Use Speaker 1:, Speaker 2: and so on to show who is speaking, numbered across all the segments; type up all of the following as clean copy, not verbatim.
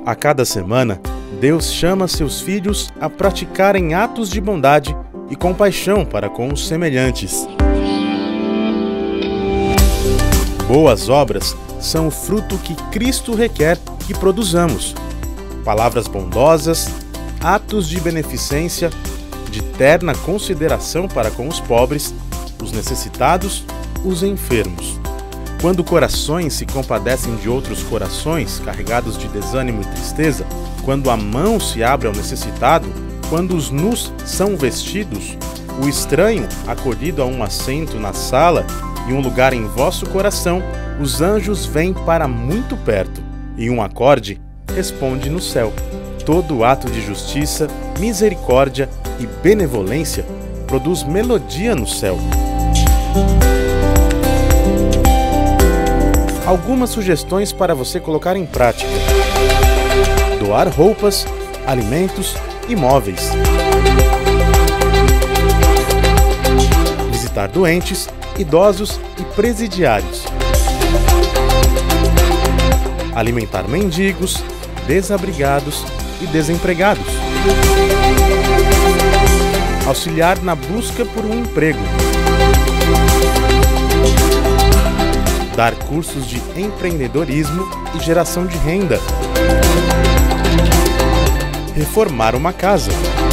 Speaker 1: A cada semana, Deus chama seus filhos a praticarem atos de bondade e compaixão para com os semelhantes. Boas obras são o fruto que Cristo requer que produzamos. Palavras bondosas, atos de beneficência, de terna consideração para com os pobres, os necessitados, os enfermos. Quando corações se compadecem de outros corações carregados de desânimo e tristeza, quando a mão se abre ao necessitado, quando os nus são vestidos, o estranho acolhido a um assento na sala e um lugar em vosso coração, os anjos vêm para muito perto, e um acorde responde no céu. Todo ato de justiça, misericórdia e benevolência produz melodia no céu. Algumas sugestões para você colocar em prática: doar roupas, alimentos e móveis, visitar doentes, idosos e presidiários, alimentar mendigos, desabrigados e desempregados, auxiliar na busca por um emprego, dar cursos de empreendedorismo e geração de renda, reformar uma casa,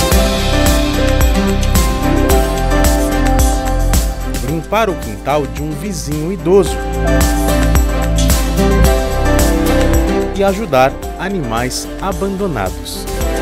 Speaker 1: limpar o quintal de um vizinho idoso e ajudar animais abandonados.